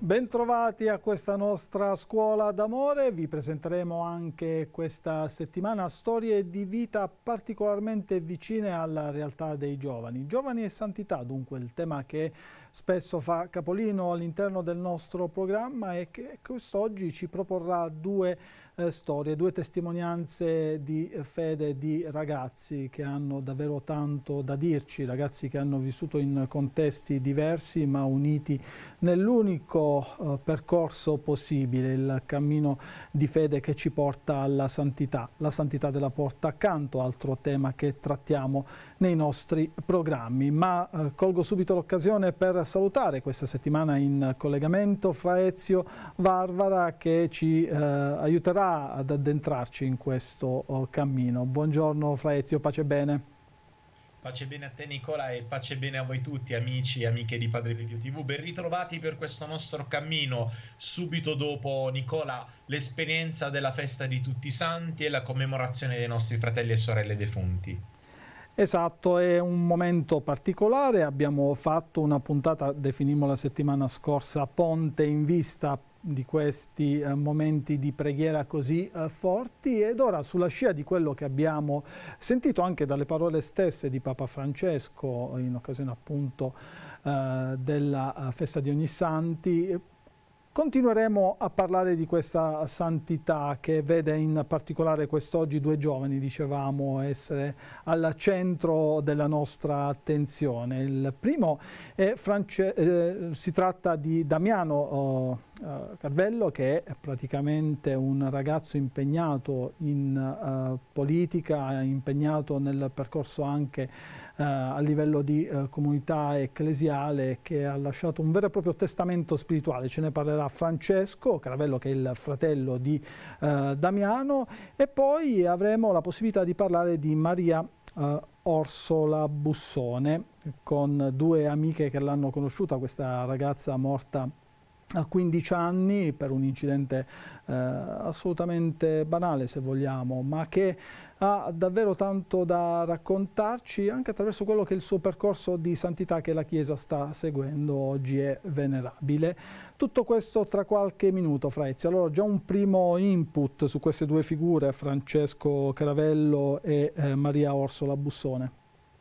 Bentrovati a questa nostra scuola d'amore. Vi presenteremo anche questa settimana storie di vita particolarmente vicine alla realtà dei giovani. Giovani e santità, dunque, il tema che spesso fa capolino all'interno del nostro programma e che quest'oggi ci proporrà due storie, due testimonianze di fede di ragazzi che hanno davvero tanto da dirci, ragazzi che hanno vissuto in contesti diversi ma uniti nell'unico percorso possibile, il cammino di fede che ci porta alla santità, la santità della porta accanto, altro tema che trattiamo nei nostri programmi. Ma colgo subito l'occasione per salutare questa settimana in collegamento Fra Ezio Varvara che ci aiuterà ad addentrarci in questo cammino. Buongiorno Fra Ezio, pace e bene. Pace bene a te Nicola e pace bene a voi tutti amici e amiche di Padre Livio TV. Ben ritrovati per questo nostro cammino. Subito dopo Nicola l'esperienza della festa di tutti i santi e la commemorazione dei nostri fratelli e sorelle defunti. Esatto, è un momento particolare. Abbiamo fatto una puntata, definimmo la settimana scorsa, ponte in vista di questi momenti di preghiera così forti, ed ora sulla scia di quello che abbiamo sentito anche dalle parole stesse di Papa Francesco in occasione appunto della festa di Ognissanti, continueremo a parlare di questa santità che vede in particolare quest'oggi due giovani, dicevamo, essere al centro della nostra attenzione. Il primo è si tratta di Damiano Carvello, che è praticamente un ragazzo impegnato in politica, impegnato nel percorso anche a livello di comunità ecclesiale, che ha lasciato un vero e proprio testamento spirituale. Ce ne parlerà Francesco Caravello, che è il fratello di Damiano, e poi avremo la possibilità di parlare di Maria Orsola Bussone, con due amiche che l'hanno conosciuta, questa ragazza morta a 15 anni per un incidente assolutamente banale, se vogliamo, ma che ha davvero tanto da raccontarci anche attraverso quello che è il suo percorso di santità che la Chiesa sta seguendo. Oggi è venerabile. Tutto questo tra qualche minuto, Fra Ezio. Allora, già un primo input su queste due figure, Francesco Caravello e Maria Orsola Bussone.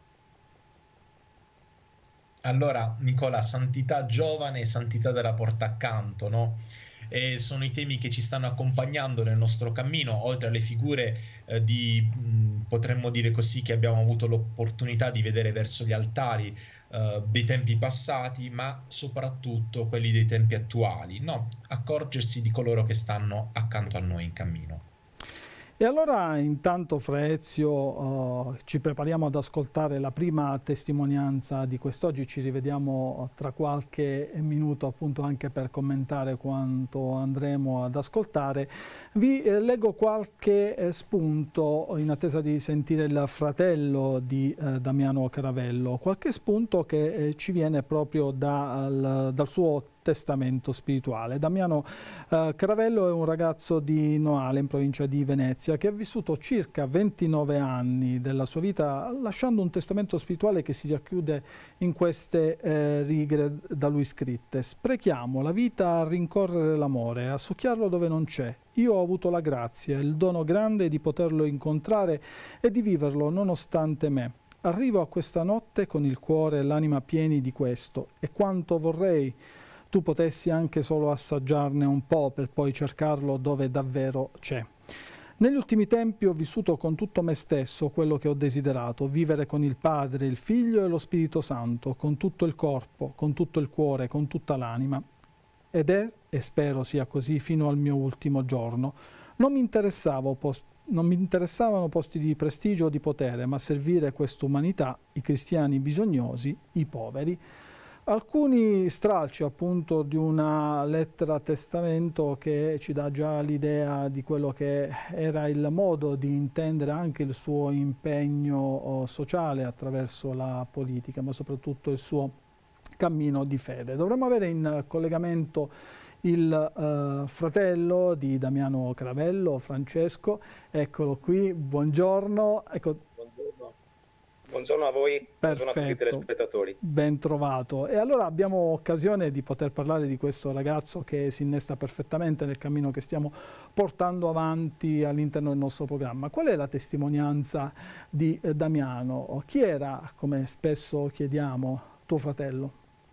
Allora, Nicola, santità giovane e santità della porta accanto, no? E sono i temi che ci stanno accompagnando nel nostro cammino, oltre alle figure potremmo dire così, che abbiamo avuto l'opportunità di vedere verso gli altari dei tempi passati, ma soprattutto quelli dei tempi attuali, no? Accorgersi di coloro che stanno accanto a noi in cammino. E allora intanto, Fra Ezio, ci prepariamo ad ascoltare la prima testimonianza di quest'oggi. Ci rivediamo tra qualche minuto appunto anche per commentare quanto andremo ad ascoltare. Vi leggo qualche spunto in attesa di sentire il fratello di Damiano Caravello, qualche spunto che ci viene proprio dal suo testamento spirituale. Damiano Caravello è un ragazzo di Noale, in provincia di Venezia, che ha vissuto circa 29 anni della sua vita, lasciando un testamento spirituale che si racchiude in queste righe da lui scritte. Sprechiamo la vita a rincorrere l'amore, a succhiarlo dove non c'è. Io ho avuto la grazia, il dono grande di poterlo incontrare e di viverlo nonostante me. Arrivo a questa notte con il cuore e l'anima pieni di questo, e quanto vorrei tu potessi anche solo assaggiarne un po' per poi cercarlo dove davvero c'è. Negli ultimi tempi ho vissuto con tutto me stesso quello che ho desiderato, vivere con il Padre, il Figlio e lo Spirito Santo, con tutto il corpo, con tutto il cuore, con tutta l'anima. Ed è, e spero sia così fino al mio ultimo giorno. Non mi interessavano posti di prestigio o di potere, ma servire quest'umanità, i cristiani bisognosi, i poveri. Alcuni stralci appunto di una lettera a testamento che ci dà già l'idea di quello che era il modo di intendere anche il suo impegno sociale attraverso la politica, ma soprattutto il suo cammino di fede. Dovremmo avere in collegamento il fratello di Damiano Caravello, Francesco. Eccolo qui, buongiorno. Ecco. Buongiorno. Buongiorno a voi, buongiorno a tutti i Perfetto, telespettatori. ben trovato. E allora abbiamo occasione di poter parlare di questo ragazzo che si innesta perfettamente nel cammino che stiamo portando avanti all'interno del nostro programma. Qual è la testimonianza di Damiano? Chi era, come spesso chiediamo, tuo fratello?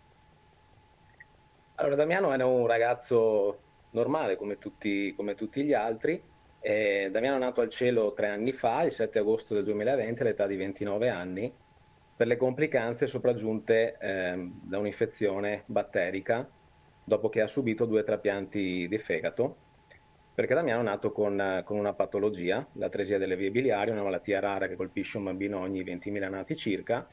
Allora, Damiano era un ragazzo normale come tutti gli altri. Damiano è nato al cielo 3 anni fa, il 7 agosto del 2020, all'età di 29 anni, per le complicanze sopraggiunte da un'infezione batterica dopo che ha subito 2 trapianti di fegato, perché Damiano è nato con una patologia, l'atresia delle vie biliari, una malattia rara che colpisce un bambino ogni 20.000 nati circa,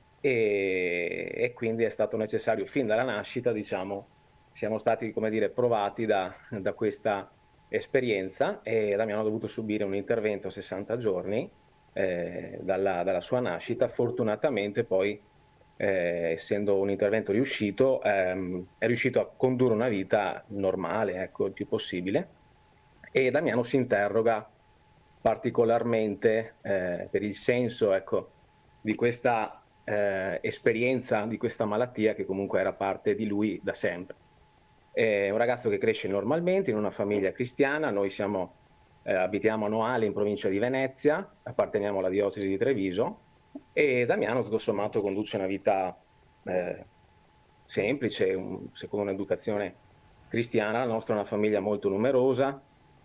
e quindi è stato necessario fin dalla nascita, diciamo, siamo stati, come dire, provati da questa esperienza, e Damiano ha dovuto subire un intervento a 60 giorni dalla sua nascita. Fortunatamente poi, essendo un intervento riuscito, è riuscito a condurre una vita normale, ecco, il più possibile. E Damiano si interroga particolarmente per il senso, ecco, di questa esperienza, di questa malattia che comunque era parte di lui da sempre. È un ragazzo che cresce normalmente in una famiglia cristiana. Noi abitiamo a Noale, in provincia di Venezia, apparteniamo alla diocesi di Treviso, e Damiano tutto sommato conduce una vita semplice, secondo un'educazione cristiana. La nostra è una famiglia molto numerosa.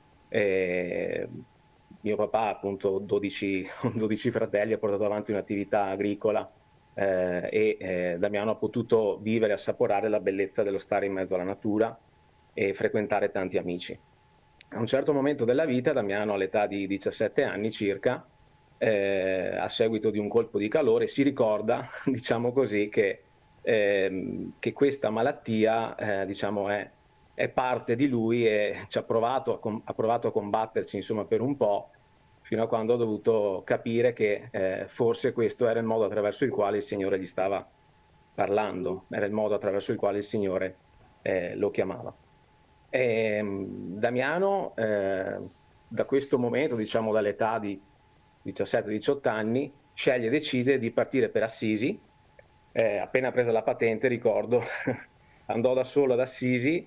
Mio papà, appunto, 12 fratelli, ha portato avanti un'attività agricola, e Damiano ha potuto vivere e assaporare la bellezza dello stare in mezzo alla natura e frequentare tanti amici. A un certo momento della vita, Damiano, all'età di 17 anni circa, a seguito di un colpo di calore, si ricorda, diciamo così, che questa malattia, diciamo, è parte di lui, e ha provato a combatterci, insomma, per un po', fino a quando ho dovuto capire che forse questo era il modo attraverso il quale il Signore gli stava parlando, era il modo attraverso il quale il Signore lo chiamava. Damiano, da questo momento, diciamo dall'età di 17-18 anni, decide di partire per Assisi. Appena presa la patente, ricordo, andò da solo ad Assisi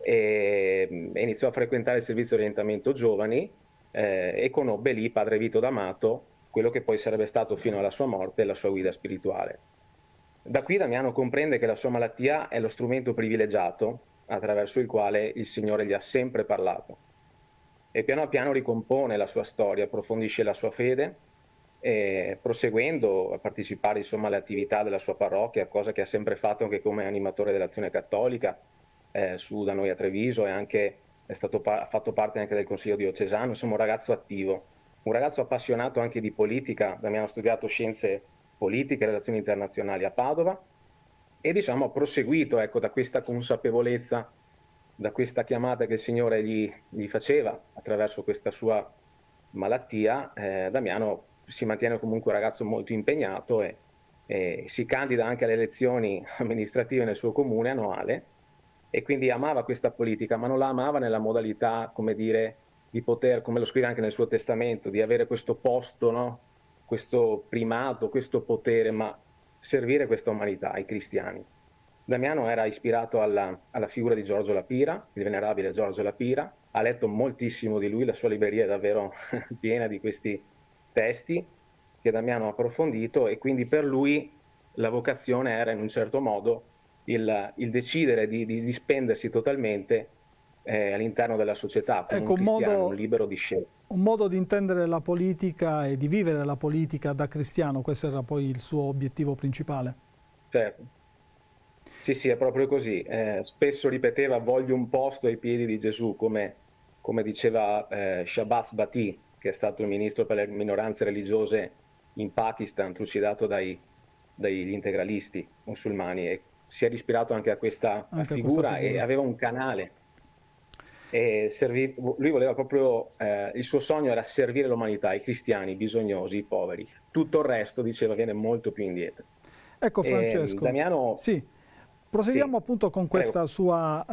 e iniziò a frequentare il servizio di orientamento giovani, e conobbe lì padre Vito D'Amato, quello che poi sarebbe stato fino alla sua morte la sua guida spirituale. Da qui Damiano comprende che la sua malattia è lo strumento privilegiato attraverso il quale il Signore gli ha sempre parlato, e piano piano ricompone la sua storia, approfondisce la sua fede, proseguendo a partecipare, insomma, alle attività della sua parrocchia, cosa che ha sempre fatto anche come animatore dell'Azione Cattolica da noi a Treviso, e anche ha fatto parte anche del Consiglio diocesano. Insomma, un ragazzo attivo, un ragazzo appassionato anche di politica. Abbiamo studiato scienze politiche e relazioni internazionali a Padova, e, diciamo, ha proseguito, ecco, da questa consapevolezza, da questa chiamata che il Signore gli faceva attraverso questa sua malattia. Damiano si mantiene comunque un ragazzo molto impegnato, e si candida anche alle elezioni amministrative nel suo comune a Noale, e quindi amava questa politica, ma non la amava nella modalità, come dire, di poter, come lo scrive anche nel suo testamento, di avere questo posto, no? Questo primato, questo potere, ma servire questa umanità ai cristiani. Damiano era ispirato alla figura di Giorgio La Pira, il venerabile Giorgio La Pira. Ha letto moltissimo di lui, la sua libreria è davvero piena di questi testi che Damiano ha approfondito, e quindi per lui la vocazione era, in un certo modo, il decidere di spendersi totalmente all'interno della società, come Ecco, un cristiano, un libero di scelta. Un modo di intendere la politica e di vivere la politica da cristiano, questo era poi il suo obiettivo principale. Certo. Sì, è proprio così. Spesso ripeteva: voglio un posto ai piedi di Gesù, come diceva Shahbaz Bhatti, che è stato il ministro per le minoranze religiose in Pakistan, trucidato dagli integralisti musulmani, e si è ispirato anche a questa figura, e aveva un canale. Lui voleva proprio, il suo sogno era servire l'umanità, i cristiani, i bisognosi, i poveri. Tutto il resto, diceva, viene molto più indietro. Ecco, Francesco, Damiano... sì, Proseguiamo Sì, appunto con questa sua,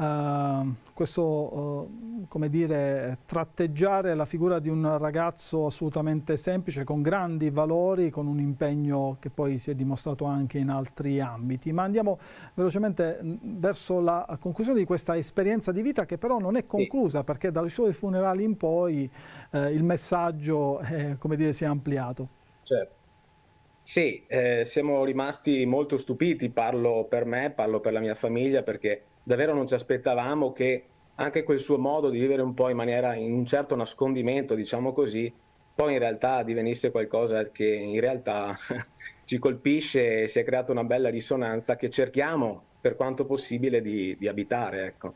come dire, tratteggiare la figura di un ragazzo assolutamente semplice, con grandi valori, con un impegno che poi si è dimostrato anche in altri ambiti. Ma andiamo velocemente verso la conclusione di questa esperienza di vita, che però non è conclusa, perché dai suoi funerali in poi il messaggio, come dire, si è ampliato. certo. Sì, siamo rimasti molto stupiti, parlo per me, parlo per la mia famiglia, perché davvero non ci aspettavamo che anche quel suo modo di vivere un po' in un certo nascondimento, diciamo così, poi in realtà divenisse qualcosa che in realtà ci colpisce, e si è creata una bella risonanza che cerchiamo per quanto possibile di abitare, ecco.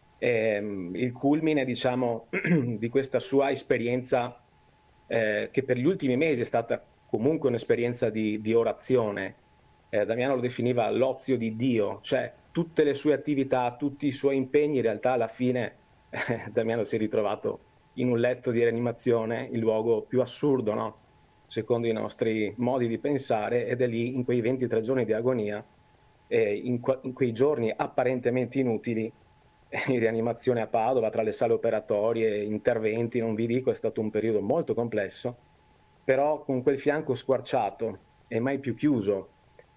Il culmine, diciamo, di questa sua esperienza, che per gli ultimi mesi è stata comunque un'esperienza di orazione. Damiano lo definiva l'ozio di Dio, cioè tutte le sue attività, tutti i suoi impegni, in realtà alla fine Damiano si è ritrovato in un letto di rianimazione, il luogo più assurdo, no? Secondo i nostri modi di pensare, ed è lì, in quei 23 giorni di agonia, in quei giorni apparentemente inutili, in rianimazione a Padova, tra le sale operatorie, interventi, non vi dico, è stato un periodo molto complesso, però con quel fianco squarciato e mai più chiuso,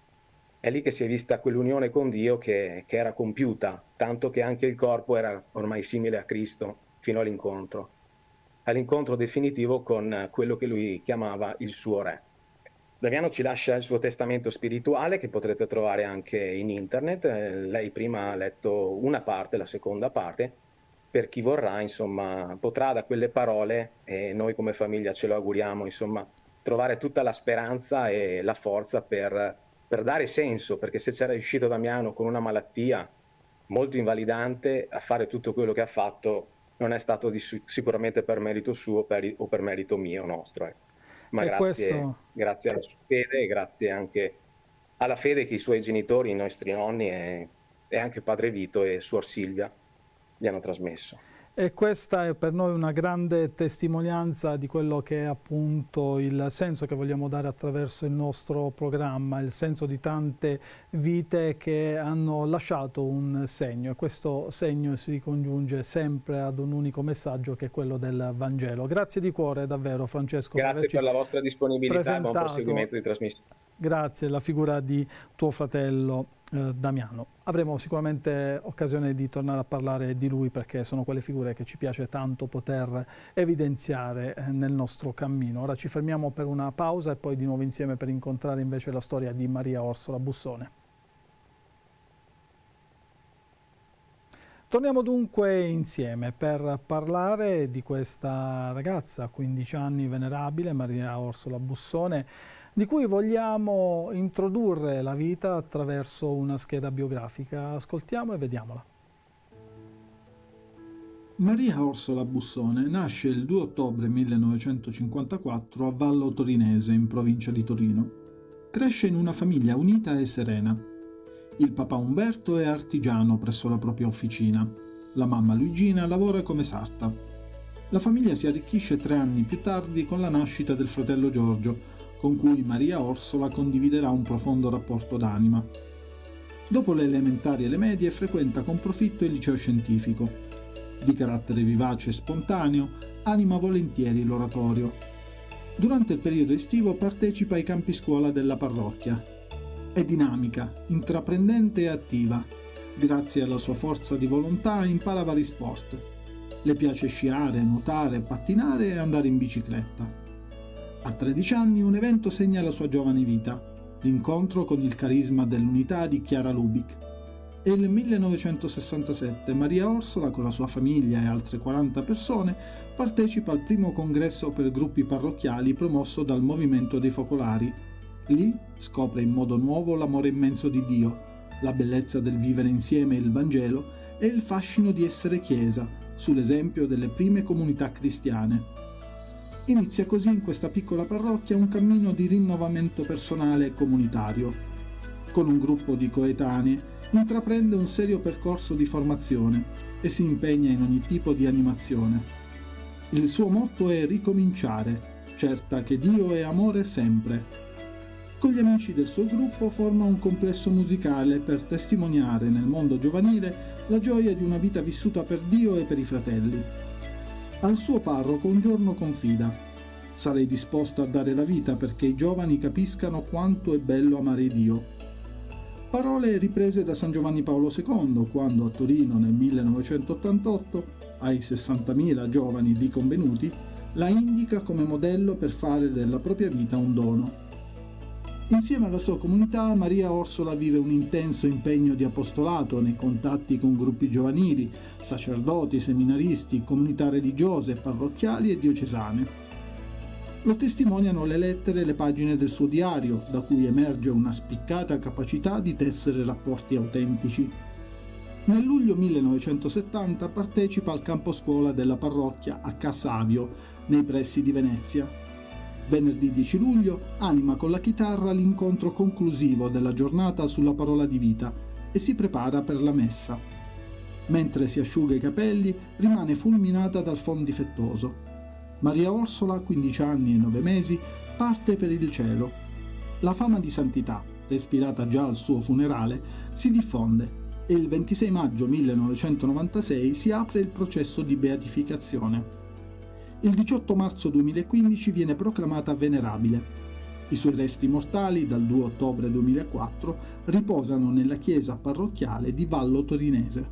è lì che si è vista quell'unione con Dio che era compiuta, tanto che anche il corpo era ormai simile a Cristo fino all'incontro definitivo con quello che lui chiamava il suo Re. Damiano ci lascia il suo testamento spirituale, che potrete trovare anche in internet. Lei prima ha letto una parte, la seconda parte. Per chi vorrà, insomma, potrà da quelle parole, e noi come famiglia ce lo auguriamo, insomma, trovare tutta la speranza e la forza per dare senso, perché se c'era riuscito Damiano con una malattia molto invalidante a fare tutto quello che ha fatto, non è stato sicuramente per merito suo o per merito mio, nostro. Ma grazie alla sua fede e grazie anche alla fede che i suoi genitori, i nostri nonni e anche padre Vito e suor Silvia gli hanno trasmesso. E questa è per noi una grande testimonianza di quello che è appunto il senso che vogliamo dare attraverso il nostro programma, il senso di tante vite che hanno lasciato un segno, e questo segno si ricongiunge sempre ad un unico messaggio, che è quello del Vangelo. Grazie di cuore davvero, Francesco. Grazie per la vostra disponibilità e buon proseguimento di trasmissione. Grazie, la figura di tuo fratello Damiano. Avremo sicuramente occasione di tornare a parlare di lui, perché sono quelle figure che ci piace tanto poter evidenziare nel nostro cammino. Ora ci fermiamo per una pausa e poi di nuovo insieme per incontrare invece la storia di Maria Orsola Bussone. Torniamo dunque insieme per parlare di questa ragazza, 15 anni, venerabile, Maria Orsola Bussone, di cui vogliamo introdurre la vita attraverso una scheda biografica. Ascoltiamo e vediamola. Maria Orsola Bussone nasce il 2 ottobre 1954 a Vallo Torinese, in provincia di Torino. Cresce in una famiglia unita e serena. Il papà Umberto è artigiano presso la propria officina. La mamma Luigina lavora come sarta. La famiglia si arricchisce 3 anni più tardi con la nascita del fratello Giorgio, con cui Maria Orsola condividerà un profondo rapporto d'anima. Dopo le elementari e le medie frequenta con profitto il liceo scientifico. Di carattere vivace e spontaneo, anima volentieri l'oratorio. Durante il periodo estivo partecipa ai campi scuola della parrocchia. È dinamica, intraprendente e attiva. Grazie alla sua forza di volontà impara vari sport. Le piace sciare, nuotare, pattinare e andare in bicicletta. A 13 anni un evento segna la sua giovane vita, l'incontro con il carisma dell'unità di Chiara Lubich. E nel 1967 Maria Orsola, con la sua famiglia e altre 40 persone, partecipa al primo congresso per gruppi parrocchiali promosso dal Movimento dei Focolari. Lì scopre in modo nuovo l'amore immenso di Dio, la bellezza del vivere insieme il Vangelo e il fascino di essere Chiesa, sull'esempio delle prime comunità cristiane. Inizia così in questa piccola parrocchia un cammino di rinnovamento personale e comunitario. Con un gruppo di coetanei intraprende un serio percorso di formazione e si impegna in ogni tipo di animazione. Il suo motto è ricominciare, certa che Dio è amore sempre. Con gli amici del suo gruppo forma un complesso musicale per testimoniare nel mondo giovanile la gioia di una vita vissuta per Dio e per i fratelli. Al suo parroco un giorno confida: «Sarei disposta a dare la vita perché i giovani capiscano quanto è bello amare Dio». Parole riprese da San Giovanni Paolo II quando a Torino nel 1988, ai 60.000 giovani lì convenuti, la indica come modello per fare della propria vita un dono. Insieme alla sua comunità, Maria Orsola vive un intenso impegno di apostolato nei contatti con gruppi giovanili, sacerdoti, seminaristi, comunità religiose, parrocchiali e diocesane. Lo testimoniano le lettere e le pagine del suo diario, da cui emerge una spiccata capacità di tessere rapporti autentici. Nel luglio 1970 partecipa al campo scuola della parrocchia a Cassavio, nei pressi di Venezia. Venerdì 10 luglio anima con la chitarra l'incontro conclusivo della giornata sulla parola di vita e si prepara per la messa. Mentre si asciuga i capelli, rimane fulminata dal phon difettoso. Maria Orsola, a 15 anni e 9 mesi, parte per il cielo. La fama di santità, respirata già al suo funerale, si diffonde e il 26 maggio 1996 si apre il processo di beatificazione. Il 18 marzo 2015 viene proclamata venerabile. I suoi resti mortali, dal 2 ottobre 2004, riposano nella chiesa parrocchiale di Vallo Torinese.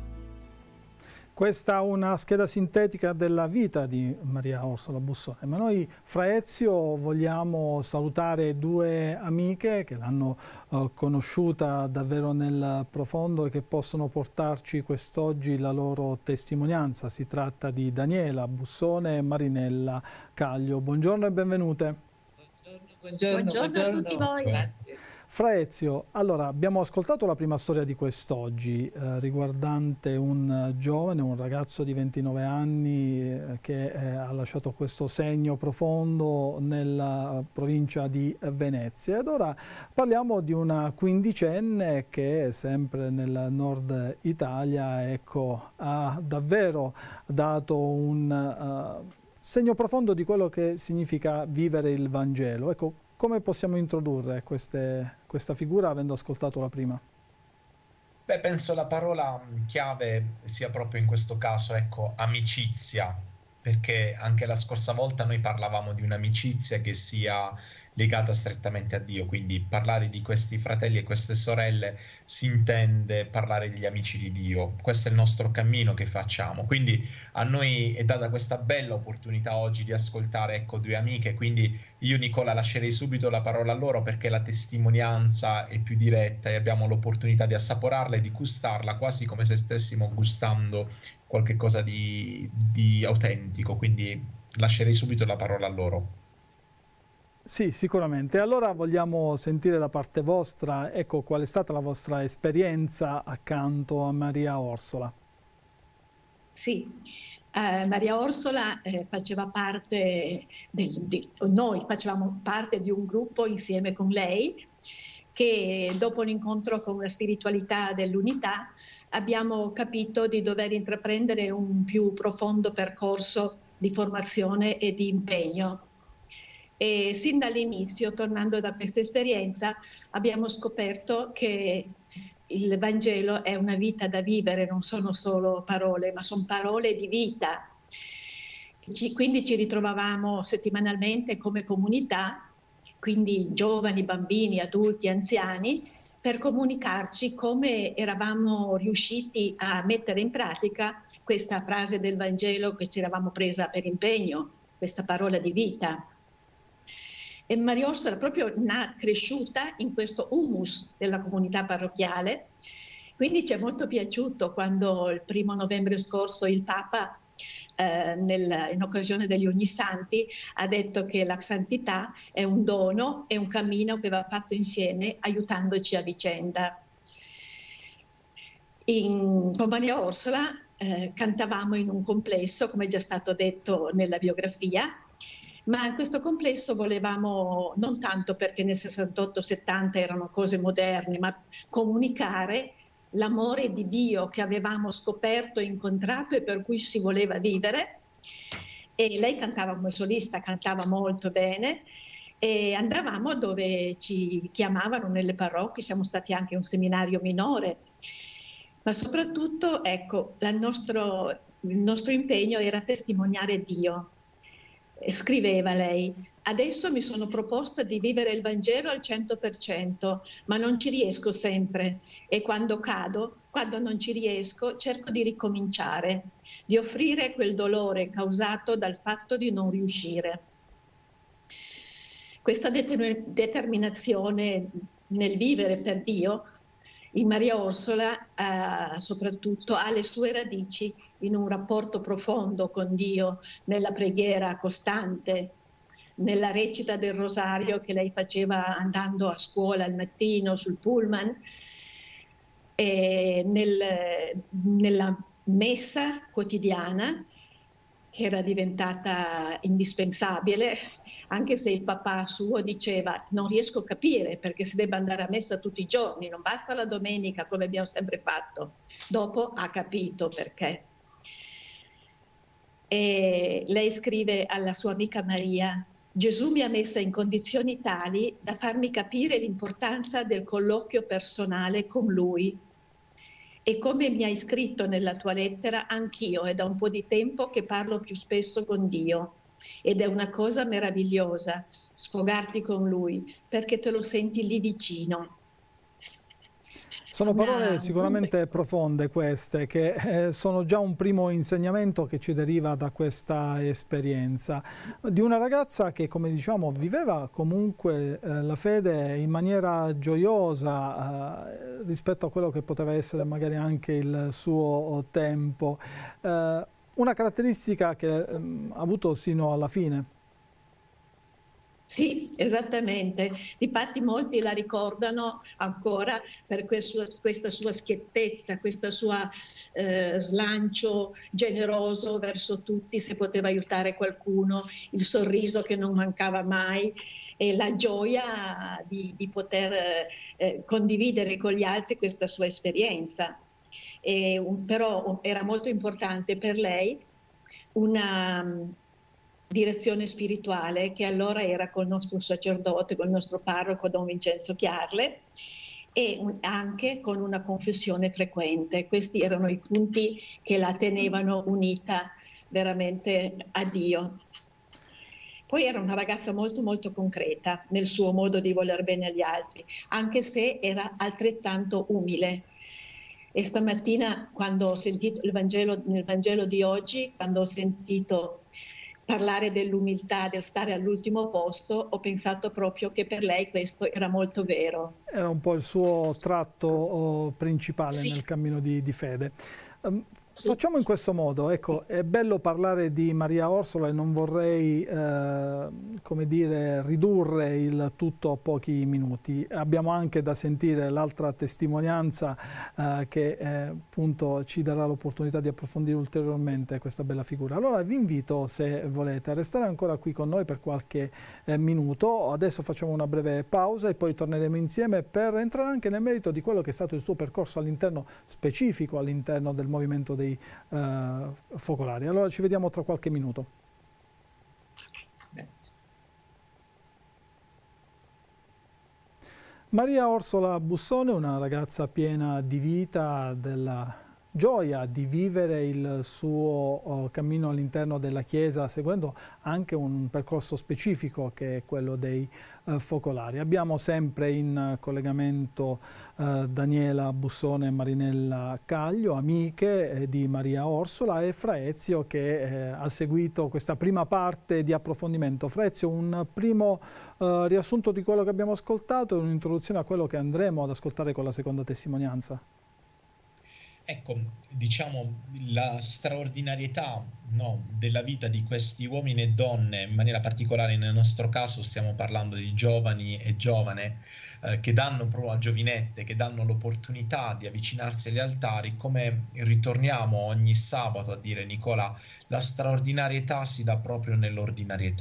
Questa è una scheda sintetica della vita di Maria Orsola Bussone, ma noi, Fra Ezio, vogliamo salutare due amiche che l'hanno conosciuta davvero nel profondo e che possono portarci quest'oggi la loro testimonianza. Si tratta di Daniela Bussone e Marinella Caglio. Buongiorno e benvenute. Buongiorno a tutti voi. Grazie. Fra Ezio, allora abbiamo ascoltato la prima storia di quest'oggi riguardante un giovane, un ragazzo di 29 anni che ha lasciato questo segno profondo nella provincia di Venezia. Ed ora parliamo di una quindicenne che sempre nel nord Italia, ecco, ha davvero dato un segno profondo di quello che significa vivere il Vangelo. Ecco, come possiamo introdurre questa figura avendo ascoltato la prima? Beh, penso la parola chiave sia proprio in questo caso, ecco, amicizia, perché anche la scorsa volta noi parlavamo di un'amicizia che sia legata strettamente a Dio, quindi parlare di questi fratelli e queste sorelle si intende parlare degli amici di Dio. Questo è il nostro cammino che facciamo, quindi a noi è data questa bella opportunità oggi di ascoltare, ecco, due amiche, quindi io, Nicola, lascerei subito la parola a loro perché la testimonianza è più diretta e abbiamo l'opportunità di assaporarla e di gustarla quasi come se stessimo gustando qualche cosa di autentico, quindi lascerei subito la parola a loro. Sì, sicuramente. Allora vogliamo sentire da parte vostra, ecco, qual è stata la vostra esperienza accanto a Maria Orsola. Sì, Maria Orsola faceva parte, noi facevamo parte di un gruppo insieme con lei, che dopo l'incontro con la spiritualità dell'unità abbiamo capito di dover intraprendere un più profondo percorso di formazione e di impegno. E sin dall'inizio, tornando da questa esperienza, abbiamo scoperto che il Vangelo è una vita da vivere, non sono solo parole, ma sono parole di vita. Quindi ci ritrovavamo settimanalmente come comunità, quindi giovani, bambini, adulti, anziani, per comunicarci come eravamo riusciti a mettere in pratica questa frase del Vangelo che ci eravamo presa per impegno, questa parola di vita. E Maria Orsola proprio cresciuta in questo humus della comunità parrocchiale, quindi ci è molto piaciuto quando il 1° novembre scorso il Papa in occasione degli Ognissanti ha detto che la santità è un dono, è un cammino che va fatto insieme aiutandoci a vicenda. Con Maria Orsola cantavamo in un complesso, come è già stato detto nella biografia, ma in questo complesso volevamo, non tanto perché nel 68-70 erano cose moderne, ma comunicare l'amore di Dio che avevamo scoperto, incontrato e per cui si voleva vivere. E lei cantava come solista, cantava molto bene e andavamo dove ci chiamavano nelle parrocchie, siamo stati anche a un seminario minore, ma soprattutto, ecco, il nostro impegno era testimoniare Dio. Scriveva lei: adesso mi sono proposta di vivere il Vangelo al 100%, ma non ci riesco sempre, e quando cado, quando non ci riesco, cerco di ricominciare, di offrire quel dolore causato dal fatto di non riuscire. Questa determinazione nel vivere per Dio in Maria Orsola soprattutto ha le sue radici in un rapporto profondo con Dio, nella preghiera costante, nella recita del rosario che lei faceva andando a scuola al mattino sul pullman, e nella messa quotidiana, che era diventata indispensabile, anche se il papà suo diceva: non riesco a capire perché si debba andare a messa tutti i giorni, non basta la domenica come abbiamo sempre fatto. Dopo ha capito perché. E lei scrive alla sua amica Maria: Gesù mi ha messa in condizioni tali da farmi capire l'importanza del colloquio personale con Lui. E come mi hai scritto nella tua lettera, anch'io è da un po' di tempo che parlo più spesso con Dio. Ed è una cosa meravigliosa sfogarti con Lui, perché te lo senti lì vicino. Sono parole sicuramente profonde queste, che sono già un primo insegnamento che ci deriva da questa esperienza di una ragazza che, come diciamo, viveva comunque la fede in maniera gioiosa rispetto a quello che poteva essere magari anche il suo tempo. Una caratteristica che ha avuto sino alla fine. Sì, esattamente. Difatti molti la ricordano ancora per questa sua schiettezza, questa sua slancio generoso verso tutti, se poteva aiutare qualcuno, il sorriso che non mancava mai e la gioia di poter condividere con gli altri questa sua esperienza. Però era molto importante per lei una direzione spirituale, che allora era col nostro sacerdote, col nostro parroco Don Vincenzo Chiarle, e anche con una confessione frequente. Questi erano i punti che la tenevano unita veramente a Dio. Poi era una ragazza molto molto concreta nel suo modo di voler bene agli altri, anche se era altrettanto umile. E stamattina, quando ho sentito nel Vangelo di oggi, quando ho sentito parlare dell'umiltà, del stare all'ultimo posto, ho pensato proprio che per lei questo era molto vero. Era un po' il suo tratto principale, sì, nel cammino di fede. Sì. Facciamo in questo modo, ecco, è bello parlare di Maria Orsola e non vorrei, come dire, ridurre il tutto a pochi minuti. Abbiamo anche da sentire l'altra testimonianza che appunto ci darà l'opportunità di approfondire ulteriormente questa bella figura. Allora vi invito, se volete, a restare ancora qui con noi per qualche minuto. Adesso facciamo una breve pausa e poi torneremo insieme per entrare anche nel merito di quello che è stato il suo percorso all'interno specifico, all'interno del movimento dei focolari. Allora ci vediamo tra qualche minuto. Maria Orsola Bussone, una ragazza piena di vita, della gioia di vivere il suo cammino all'interno della Chiesa, seguendo anche un percorso specifico che è quello dei focolari. Abbiamo sempre in collegamento Daniela Bussone e Marinella Caglio, amiche di Maria Orsola, e Fra Ezio, che ha seguito questa prima parte di approfondimento. Fra Ezio, un primo riassunto di quello che abbiamo ascoltato e un'introduzione a quello che andremo ad ascoltare con la seconda testimonianza. Ecco, diciamo, la straordinarietà, no, della vita di questi uomini e donne, in maniera particolare nel nostro caso stiamo parlando di giovani e giovane, che danno proprio a giovinette, che danno l'opportunità di avvicinarsi agli altari, come ritorniamo ogni sabato a dire, Nicola, la straordinarietà si dà proprio nell'ordinarietà.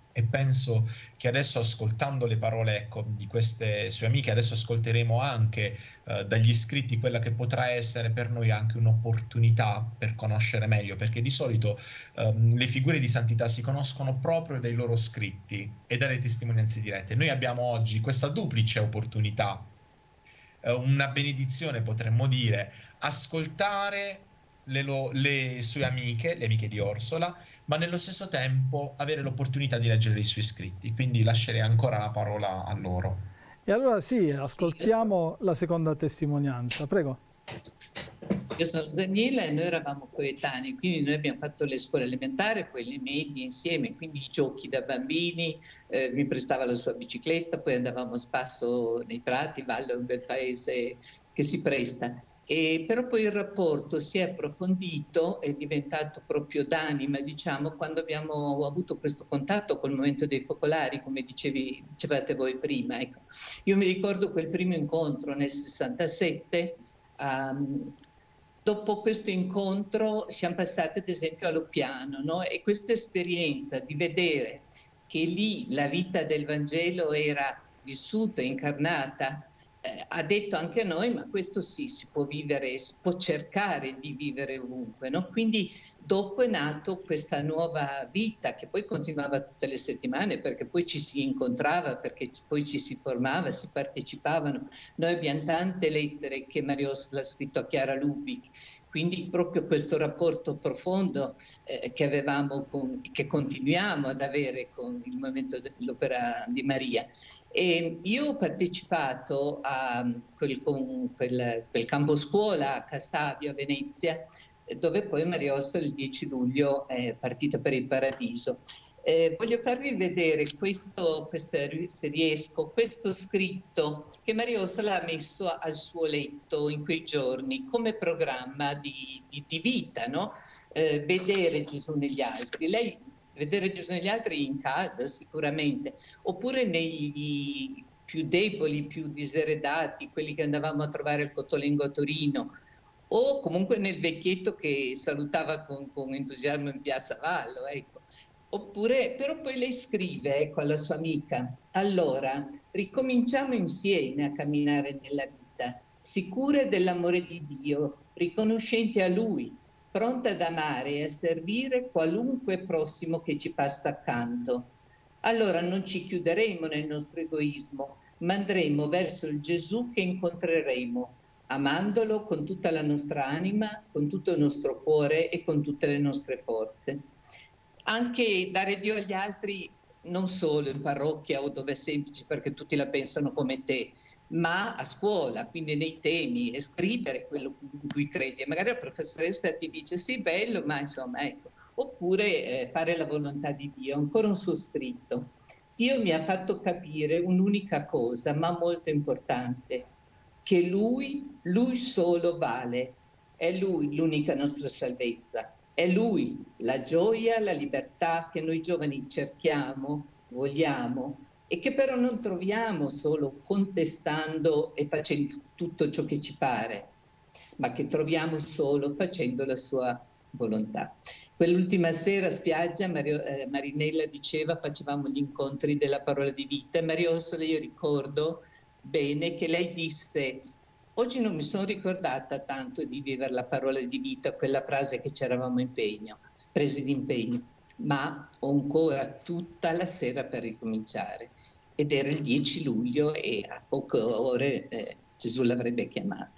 E penso che adesso, ascoltando le parole, ecco, di queste sue amiche, adesso ascolteremo anche dagli iscritti quella che potrà essere per noi anche un'opportunità per conoscere meglio, perché di solito le figure di santità si conoscono proprio dai loro scritti e dalle testimonianze dirette. Noi abbiamo oggi questa duplice opportunità, una benedizione potremmo dire, ascoltare le sue amiche, le amiche di Orsola, ma nello stesso tempo avere l'opportunità di leggere i suoi scritti, quindi lascerei ancora la parola a loro. E allora sì, ascoltiamo la seconda testimonianza, prego. Io sono Daniela e noi eravamo coetanei, quindi noi abbiamo fatto le scuole elementari, poi le medie insieme, quindi i giochi da bambini, mi prestava la sua bicicletta, poi andavamo a spasso nei prati, Valle è un bel paese che si presta. Però poi il rapporto si è approfondito, è diventato proprio d'anima, diciamo, quando abbiamo avuto questo contatto col momento dei focolari, come dicevate voi prima. Ecco. Io mi ricordo quel primo incontro nel 67. Dopo questo incontro siamo passati ad esempio a Loppiano, no? E questa esperienza di vedere che lì la vita del Vangelo era vissuta, incarnata, ha detto anche a noi, ma questo sì, si può vivere, si può cercare di vivere ovunque, no? Quindi dopo è nato questa nuova vita che poi continuava tutte le settimane, perché poi ci si incontrava, perché poi ci si formava, si partecipavano. Noi abbiamo tante lettere che Maria Orsola ha scritto a Chiara Lubic, quindi proprio questo rapporto profondo che avevamo, che continuiamo ad avere con il movimento dell'Opera di Maria. E io ho partecipato a quel campo scuola a Cassavio, a Venezia, dove poi Maria Orsola il 10 luglio è partita per il Paradiso. Voglio farvi vedere se riesco, questo scritto che Maria Orsola ha messo al suo letto in quei giorni come programma di vita, no? Vedere Gesù negli altri. Lei vedere Gesù negli altri in casa sicuramente, oppure negli più deboli, più diseredati, quelli che andavamo a trovare al Cottolengo a Torino, o comunque nel vecchietto che salutava con entusiasmo in Piazza Vallo, ecco. Oppure, però poi lei scrive, ecco, alla sua amica: allora, ricominciamo insieme a camminare nella vita, sicure dell'amore di Dio, riconoscenti a Lui, pronte ad amare e a servire qualunque prossimo che ci passa accanto. Allora non ci chiuderemo nel nostro egoismo, ma andremo verso il Gesù che incontreremo, amandolo con tutta la nostra anima, con tutto il nostro cuore e con tutte le nostre forze. Anche dare Dio agli altri, non solo in parrocchia o dove è semplice perché tutti la pensano come te, ma a scuola, quindi nei temi, e scrivere quello in cui credi. E magari la professoressa ti dice sì, bello, ma insomma, ecco. Oppure fare la volontà di Dio. Ancora un suo scritto: Dio mi ha fatto capire un'unica cosa, ma molto importante, che Lui solo vale. È Lui l'unica nostra salvezza. È Lui la gioia, la libertà che noi giovani cerchiamo, vogliamo, e che però non troviamo solo contestando e facendo tutto ciò che ci pare, ma che troviamo solo facendo la sua volontà. Quell'ultima sera a spiaggia Marinella diceva, facevamo gli incontri della parola di vita, e Maria Orsola, io ricordo bene che lei disse: oggi non mi sono ricordata tanto di vivere la parola di vita, quella frase che ci eravamo presi d'impegno, ma ho ancora tutta la sera per ricominciare. Ed era il 10 luglio e a poche ore Gesù l'avrebbe chiamata.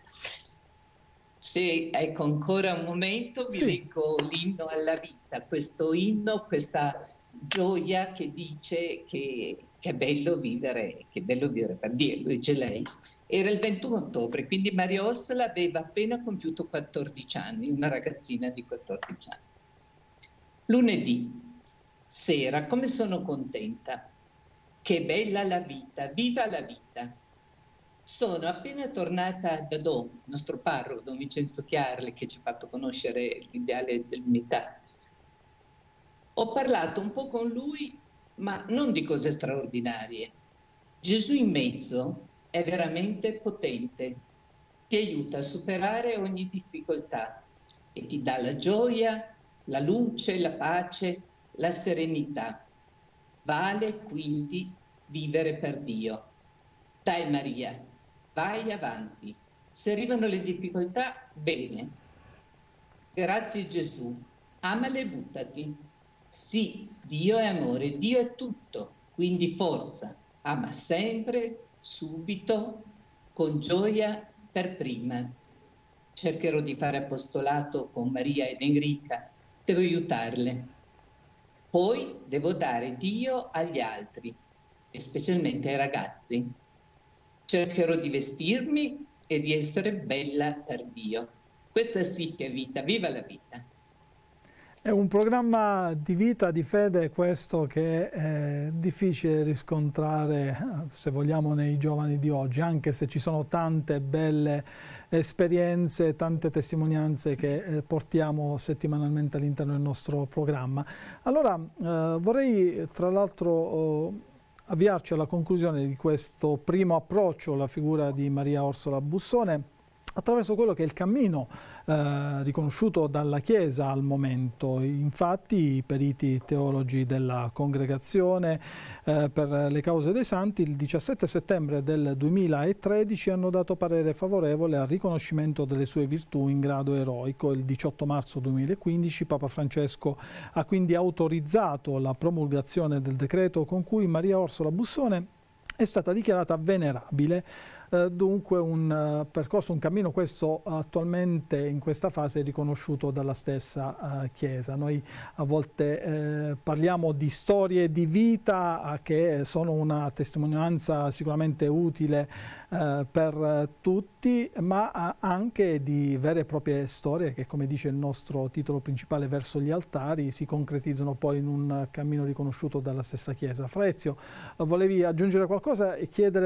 Se ecco ancora un momento, vi leggo l'inno alla vita, questo inno, questa gioia che dice che è bello vivere per Dio, dice lei. Era il 21 ottobre, quindi Maria Orsola aveva appena compiuto 14 anni, una ragazzina di 14 anni. Lunedì sera, come sono contenta, che bella la vita, viva la vita. Sono appena tornata da Don, nostro parroco, Don Vincenzo Chiarli, che ci ha fatto conoscere l'ideale dell'unità. Ho parlato un po' con lui, ma non di cose straordinarie. Gesù in mezzo è veramente potente, ti aiuta a superare ogni difficoltà e ti dà la gioia, la luce, la pace, la serenità. Vale quindi vivere per Dio. Dai Maria, vai avanti. Se arrivano le difficoltà, bene. Grazie Gesù, amale e buttati. Sì, Dio è amore, Dio è tutto, quindi forza, ama sempre, subito, con gioia per prima. Cercherò di fare apostolato con Maria ed Enrica, devo aiutarle. Poi devo dare Dio agli altri, e specialmente ai ragazzi. Cercherò di vestirmi e di essere bella per Dio. Questa sì che è vita, viva la vita! È un programma di vita, di fede questo che è difficile riscontrare, se vogliamo, nei giovani di oggi, anche se ci sono tante belle esperienze, tante testimonianze che portiamo settimanalmente all'interno del nostro programma. Allora vorrei tra l'altro avviarci alla conclusione di questo primo approccio alla figura di Maria Orsola Bussone attraverso quello che è il cammino riconosciuto dalla Chiesa al momento. Infatti i periti teologi della Congregazione per le cause dei santi il 17 settembre del 2013 hanno dato parere favorevole al riconoscimento delle sue virtù in grado eroico. Il 18 marzo 2015 Papa Francesco ha quindi autorizzato la promulgazione del decreto con cui Maria Orsola Bussone è stata dichiarata venerabile. Dunque un percorso, un cammino questo attualmente in questa fase riconosciuto dalla stessa Chiesa. Noi a volte parliamo di storie di vita che sono una testimonianza sicuramente utile per tutti, ma anche di vere e proprie storie che, come dice il nostro titolo principale, verso gli altari, si concretizzano poi in un cammino riconosciuto dalla stessa Chiesa. Fra volevi aggiungere qualcosa e chiedere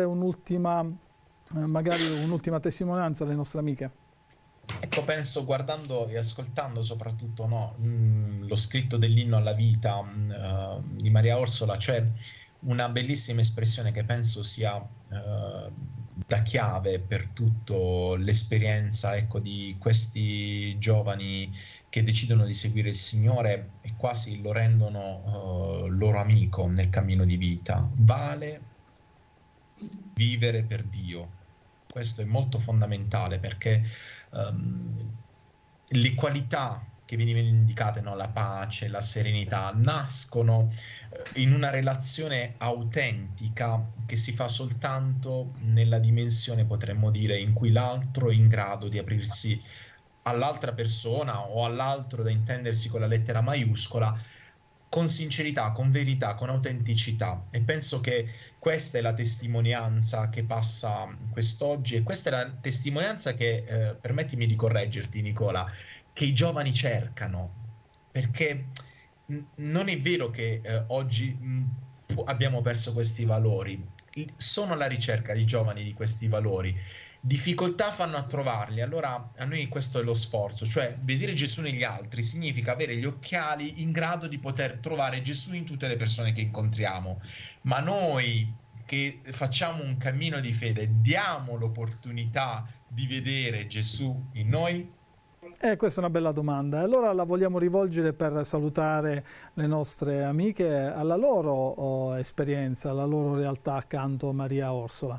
magari un'ultima testimonianza alle nostre amiche? Ecco, penso, guardando e ascoltando soprattutto lo scritto dell'inno alla vita di Maria Orsola, c'è una bellissima espressione che penso sia da chiave per tutto l'esperienza, ecco, di questi giovani che decidono di seguire il Signore e quasi lo rendono loro amico nel cammino di vita. Vale vivere per Dio. Questo è molto fondamentale perché le qualità che venivano indicate, no? La pace, la serenità, nascono in una relazione autentica che si fa soltanto nella dimensione, potremmo dire, in cui l'altro è in grado di aprirsi all'altra persona o all'altro, da intendersi con la lettera maiuscola, con sincerità, con verità, con autenticità. E penso che questa è la testimonianza che passa quest'oggi, e questa è la testimonianza che, permettimi di correggerti Nicola, che i giovani cercano, perché non è vero che oggi abbiamo perso questi valori, sono alla ricerca i giovani di questi valori. Difficoltà fanno a trovarli, allora a noi questo è lo sforzo, cioè vedere Gesù negli altri significa avere gli occhiali in grado di poter trovare Gesù in tutte le persone che incontriamo, ma noi che facciamo un cammino di fede diamo l'opportunità di vedere Gesù in noi? Questa è una bella domanda. Allora la vogliamo rivolgere per salutare le nostre amiche alla loro esperienza, alla loro realtà accanto a Maria Orsola.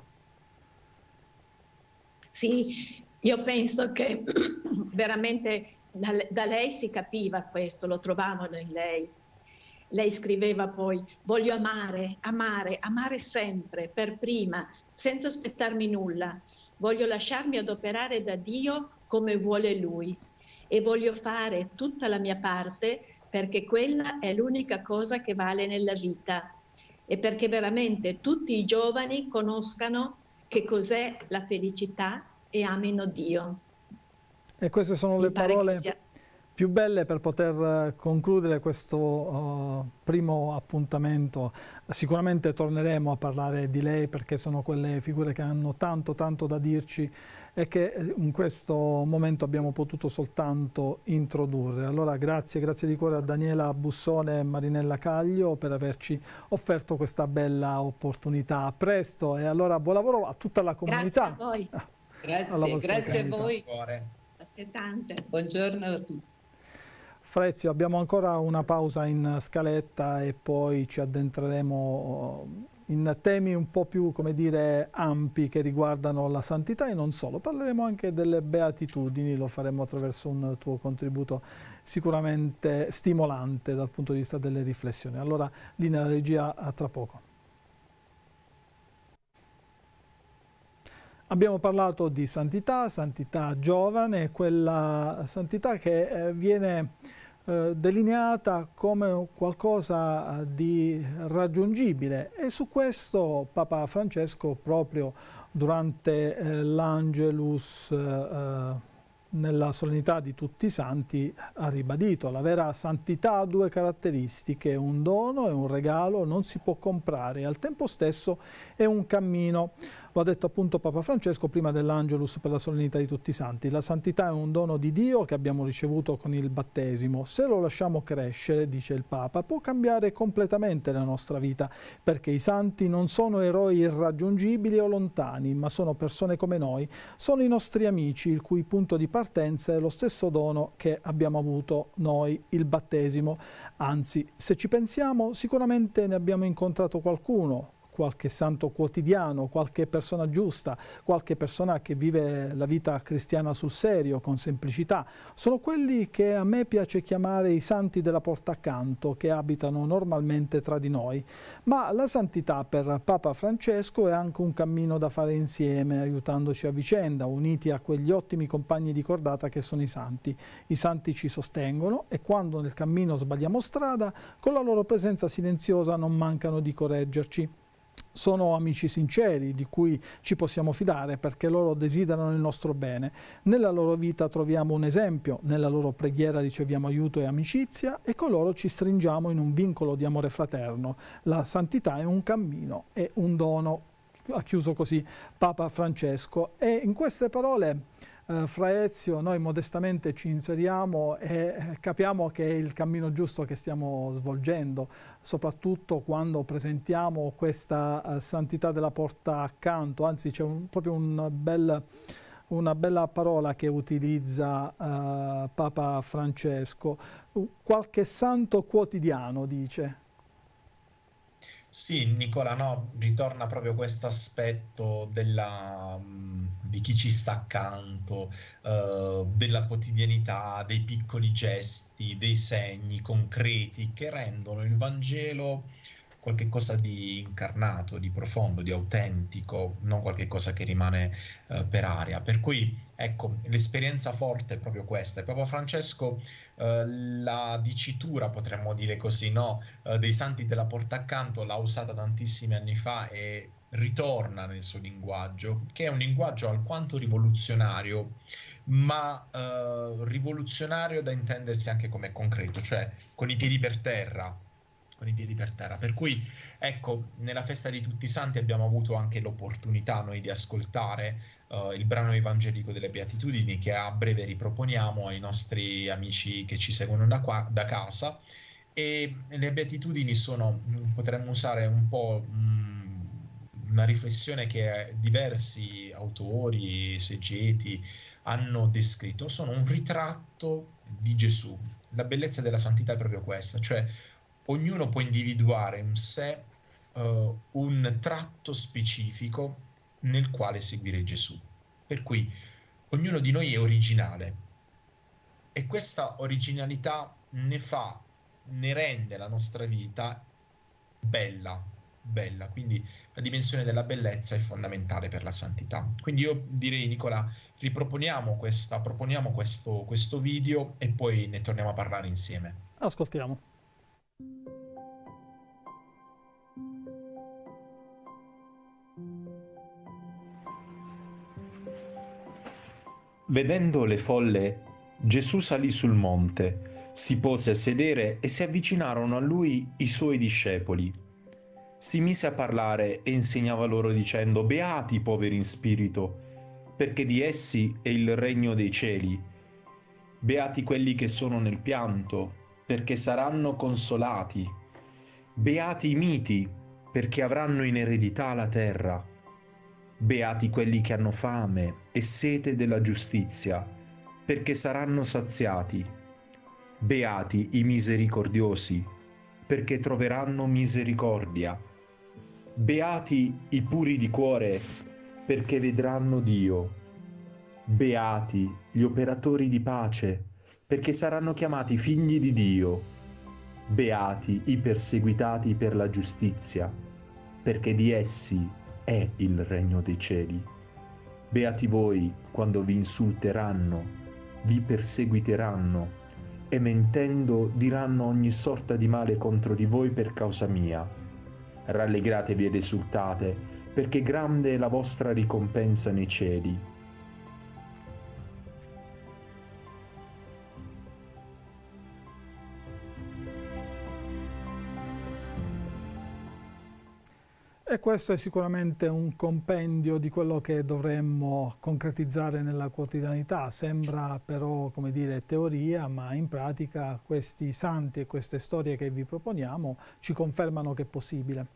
Sì, io penso che veramente da lei si capiva questo, lo trovavano in lei. Lei scriveva poi: voglio amare, amare, amare sempre, per prima, senza aspettarmi nulla. Voglio lasciarmi adoperare da Dio come vuole Lui e voglio fare tutta la mia parte perché quella è l'unica cosa che vale nella vita e perché veramente tutti i giovani conoscano che cos'è la felicità e amino Dio. E queste sono le parole più belle per poter concludere questo primo appuntamento. Sicuramente torneremo a parlare di lei perché sono quelle figure che hanno tanto da dirci e che in questo momento abbiamo potuto soltanto introdurre. Allora grazie di cuore a Daniela Bussone e Marinella Caglio per averci offerto questa bella opportunità. A presto e allora buon lavoro a tutta la comunità. Grazie a voi. Grazie a voi. Grazie tante. Buongiorno a tutti. Frezio, abbiamo ancora una pausa in scaletta e poi ci addentreremo in temi un po' più, come dire, ampi che riguardano la santità e non solo. Parleremo anche delle beatitudini, lo faremo attraverso un tuo contributo sicuramente stimolante dal punto di vista delle riflessioni. Allora, linea alla regia, a tra poco. Abbiamo parlato di santità, santità giovane, quella santità che viene delineata come qualcosa di raggiungibile, e su questo Papa Francesco proprio durante l'Angelus nella solennità di tutti i santi ha ribadito: la vera santità ha due caratteristiche, un dono e un regalo, non si può comprare, e al tempo stesso è un cammino. Lo ha detto appunto Papa Francesco prima dell'Angelus per la solennità di tutti i santi. La santità è un dono di Dio che abbiamo ricevuto con il battesimo. Se lo lasciamo crescere, dice il Papa, può cambiare completamente la nostra vita, perché i santi non sono eroi irraggiungibili o lontani, ma sono persone come noi, sono i nostri amici, il cui punto di partenza è lo stesso dono che abbiamo avuto noi, il battesimo. Anzi, se ci pensiamo, sicuramente ne abbiamo incontrato qualcuno, qualche santo quotidiano, qualche persona giusta, qualche persona che vive la vita cristiana sul serio, con semplicità. Sono quelli che a me piace chiamare i santi della porta accanto, che abitano normalmente tra di noi. Ma la santità per Papa Francesco è anche un cammino da fare insieme, aiutandoci a vicenda, uniti a quegli ottimi compagni di cordata che sono i santi. I santi ci sostengono e quando nel cammino sbagliamo strada, con la loro presenza silenziosa non mancano di correggerci. Sono amici sinceri di cui ci possiamo fidare, perché loro desiderano il nostro bene. Nella loro vita troviamo un esempio, nella loro preghiera riceviamo aiuto e amicizia, e con loro ci stringiamo in un vincolo di amore fraterno. La santità è un cammino, è un dono. Ha chiuso così Papa Francesco, e in queste parole Fra Ezio noi modestamente ci inseriamo e capiamo che è il cammino giusto che stiamo svolgendo, soprattutto quando presentiamo questa santità della porta accanto. Anzi, c'è proprio una bella parola che utilizza Papa Francesco, qualche santo quotidiano, dice. Sì, Nicola, no, ritorna proprio questo aspetto di chi ci sta accanto, della quotidianità, dei piccoli gesti, dei segni concreti che rendono il Vangelo qualche cosa di incarnato, di profondo, di autentico, non qualche cosa che rimane per aria. Per cui, ecco, l'esperienza forte è proprio questa. E Papa Francesco, la dicitura, potremmo dire così, no? Dei santi della porta accanto l'ha usata tantissimi anni fa e ritorna nel suo linguaggio, che è un linguaggio alquanto rivoluzionario, ma rivoluzionario da intendersi anche come concreto, cioè con i piedi per terra. Con i piedi per terra. Per cui, ecco, nella festa di tutti i santi abbiamo avuto anche l'opportunità noi di ascoltare il brano evangelico delle Beatitudini, che a breve riproponiamo ai nostri amici che ci seguono da casa. E le Beatitudini sono, potremmo usare un po' una riflessione che diversi autori, esegeti hanno descritto. Sono un ritratto di Gesù. La bellezza della santità è proprio questa, cioè ognuno può individuare in sé un tratto specifico nel quale seguire Gesù. Per cui ognuno di noi è originale, e questa originalità ne rende la nostra vita bella. Quindi la dimensione della bellezza è fondamentale per la santità. Quindi io direi, Nicola, proponiamo questo video e poi ne torniamo a parlare insieme. Ascoltiamo. Vedendo le folle, Gesù salì sul monte, si pose a sedere e si avvicinarono a lui i suoi discepoli. Si mise a parlare e insegnava loro dicendo: «Beati i poveri in spirito, perché di essi è il regno dei cieli. Beati quelli che sono nel pianto, perché saranno consolati. Beati i miti, perché avranno in eredità la terra. Beati quelli che hanno fame e sete della giustizia, perché saranno saziati. Beati i misericordiosi, perché troveranno misericordia. Beati i puri di cuore, perché vedranno Dio. Beati gli operatori di pace, perché saranno chiamati figli di Dio. Beati i perseguitati per la giustizia, perché di essi è il regno dei cieli. Beati voi quando vi insulteranno, vi perseguiteranno e mentendo diranno ogni sorta di male contro di voi per causa mia. Rallegratevi ed esultate, perché grande è la vostra ricompensa nei cieli. E questo è sicuramente un compendio di quello che dovremmo concretizzare nella quotidianità. Sembra però, come dire, teoria, ma in pratica questi santi e queste storie che vi proponiamo ci confermano che è possibile.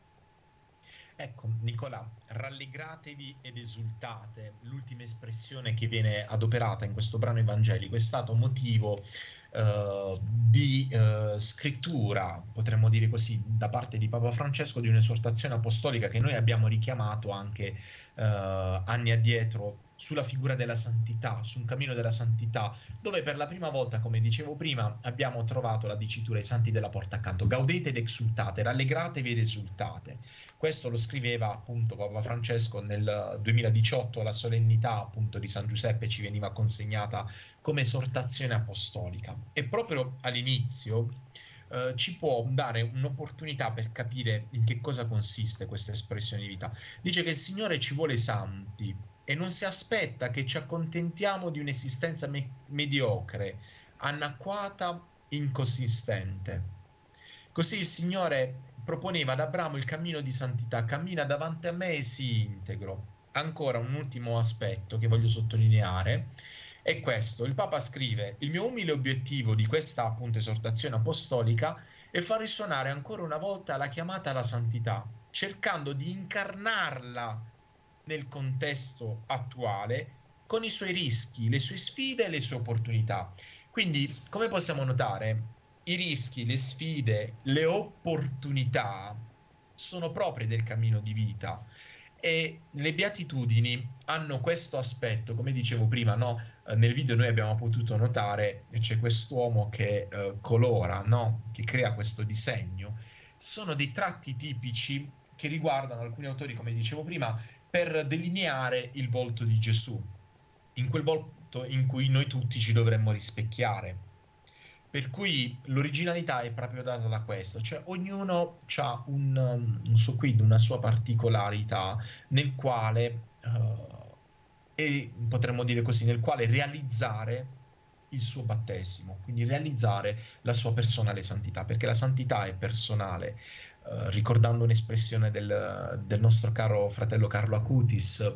Ecco, Nicolà, rallegratevi ed esultate, l'ultima espressione che viene adoperata in questo brano evangelico è stato motivo di scrittura, potremmo dire così, da parte di Papa Francesco di un'esortazione apostolica che noi abbiamo richiamato anche anni addietro sulla figura della santità, su un cammino della santità, dove per la prima volta, come dicevo prima, abbiamo trovato la dicitura ai santi della porta accanto: gaudete ed exultate, rallegratevi ed esultate. Questo lo scriveva appunto Papa Francesco nel 2018 alla solennità appunto di San Giuseppe, ci veniva consegnata come esortazione apostolica. E proprio all'inizio ci può dare un'opportunità per capire in che cosa consiste questa espressione di vita. Dice che il Signore ci vuole santi e non si aspetta che ci accontentiamo di un'esistenza mediocre, anacquata, inconsistente. Così il Signore proponeva ad Abramo il cammino di santità: cammina davanti a me e sii integro. Ancora un ultimo aspetto che voglio sottolineare è questo. Il Papa scrive: il mio umile obiettivo di questa appunto esortazione apostolica è far risuonare ancora una volta la chiamata alla santità, cercando di incarnarla nel contesto attuale con i suoi rischi, le sue sfide e le sue opportunità. Quindi, come possiamo notare, i rischi, le sfide, le opportunità sono proprie del cammino di vita, e le beatitudini hanno questo aspetto, come dicevo prima, no? Nel video noi abbiamo potuto notare c'è quest'uomo che colora, no? Che crea questo disegno. Sono dei tratti tipici che riguardano alcuni autori, come dicevo prima, per delineare il volto di Gesù, in quel volto in cui noi tutti ci dovremmo rispecchiare. Per cui l'originalità è proprio data da questo, cioè ognuno ha un suo quid, una sua particolarità nel quale, e potremmo dire così, nel quale realizzare il suo battesimo, quindi realizzare la sua personale santità, perché la santità è personale. Ricordando un'espressione del nostro caro fratello Carlo Acutis,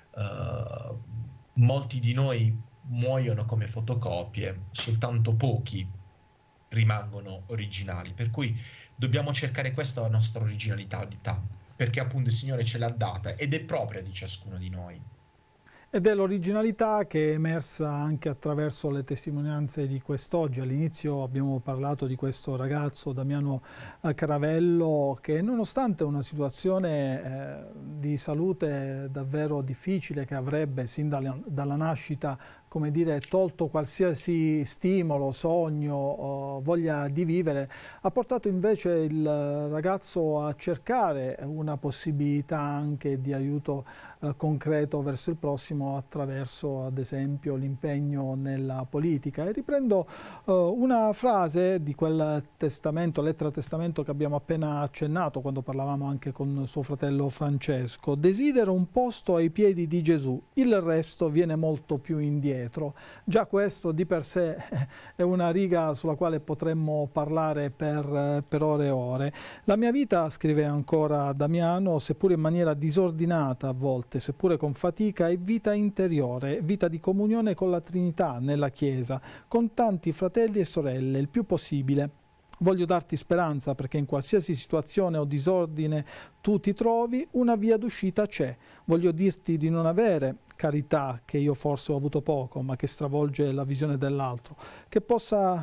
molti di noi muoiono come fotocopie, soltanto pochi rimangono originali, per cui dobbiamo cercare questa nostra originalità, perché appunto il Signore ce l'ha data ed è propria di ciascuno di noi. Ed è l'originalità che è emersa anche attraverso le testimonianze di quest'oggi. All'inizio abbiamo parlato di questo ragazzo Damiano Caravello che, nonostante una situazione di salute davvero difficile che avrebbe sin dalla nascita, come dire, tolto qualsiasi stimolo, sogno, voglia di vivere, ha portato invece il ragazzo a cercare una possibilità anche di aiuto concreto verso il prossimo attraverso, ad esempio, l'impegno nella politica. E riprendo una frase di quel testamento, lettera testamento che abbiamo appena accennato quando parlavamo anche con suo fratello Francesco: desidero un posto ai piedi di Gesù, il resto viene molto più indietro. Già questo di per sé è una riga sulla quale potremmo parlare per ore e ore. La mia vita, scrive ancora Damiano, seppure in maniera disordinata a volte, seppure con fatica, è vita interiore, vita di comunione con la Trinità nella Chiesa, con tanti fratelli e sorelle, il più possibile. Voglio darti speranza perché in qualsiasi situazione o disordine tu ti trovi, una via d'uscita c'è. Voglio dirti di non avere carità, che io forse ho avuto poco, ma che stravolge la visione dell'altro, che possa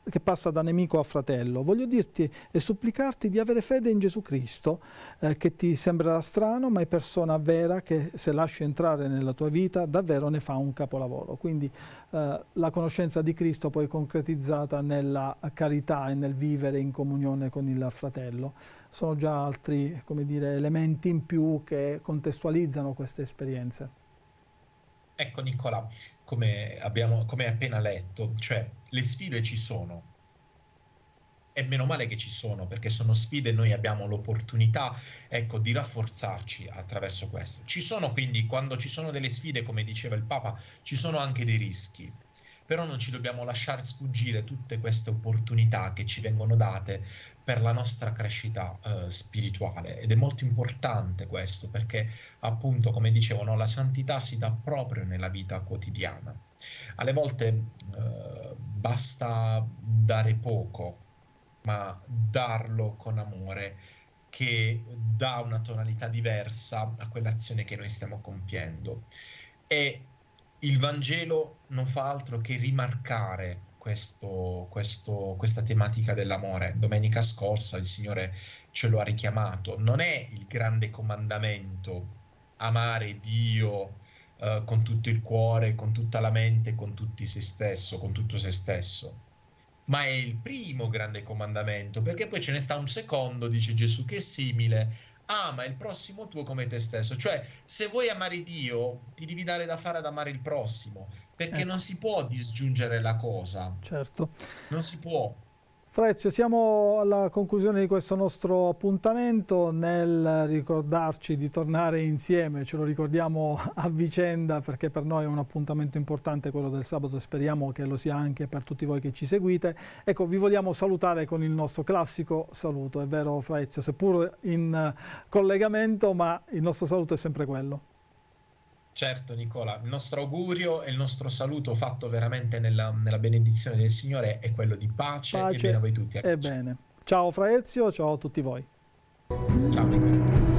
che passa da nemico a fratello. Voglio dirti e supplicarti di avere fede in Gesù Cristo, che ti sembrerà strano, ma è persona vera che, se lasci entrare nella tua vita, davvero ne fa un capolavoro. Quindi la conoscenza di Cristo poi concretizzata nella carità e nel vivere in comunione con il fratello. Sono già altri, come dire, elementi in più che contestualizzano queste esperienze. Ecco Nicola, come hai appena letto, cioè le sfide ci sono, e meno male che ci sono, perché sono sfide e noi abbiamo l'opportunità, ecco, di rafforzarci attraverso questo. Ci sono quindi, quando ci sono delle sfide, come diceva il Papa, ci sono anche dei rischi, però non ci dobbiamo lasciare sfuggire tutte queste opportunità che ci vengono date per la nostra crescita spirituale, ed è molto importante questo, perché appunto, come dicevo, no, la santità si dà proprio nella vita quotidiana. Alle volte basta dare poco, ma darlo con amore, che dà una tonalità diversa a quell'azione che noi stiamo compiendo. E il Vangelo non fa altro che rimarcare questa tematica dell'amore. Domenica scorsa il Signore ce lo ha richiamato. Non è il grande comandamento amare Dio con tutto il cuore, con tutta la mente, con tutto se stesso, ma è il primo grande comandamento, perché poi ce ne sta un secondo, dice Gesù, che è simile: ama il prossimo tuo come te stesso. Cioè, se vuoi amare Dio, ti devi dare da fare ad amare il prossimo, perché non si può disgiungere la cosa. Certo. Non si può. Fra Ezio, siamo alla conclusione di questo nostro appuntamento. Nel ricordarci di tornare insieme, ce lo ricordiamo a vicenda, perché per noi è un appuntamento importante quello del sabato, e speriamo che lo sia anche per tutti voi che ci seguite. Ecco, vi vogliamo salutare con il nostro classico saluto, è vero Fra Ezio, seppur in collegamento, ma il nostro saluto è sempre quello. Certo Nicola, il nostro augurio e il nostro saluto fatto veramente nella benedizione del Signore è quello di pace e bene a voi tutti. E bene. Ciao Fra Ezio, ciao a tutti voi. Ciao Nicola.